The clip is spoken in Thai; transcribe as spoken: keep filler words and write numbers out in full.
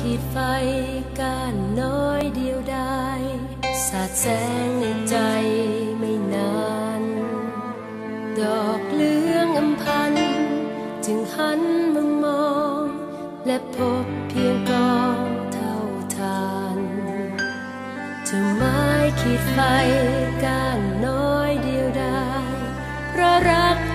ขีดไฟก้านน้อยเดียวดายสาดแสงในใจไม่นานดอกเหลืองอำพันจึงหันมามองและพบเพียงกองเท่าทานเจ้าไม้ขีดไฟก้านน้อยเดียวดายเพราะรัก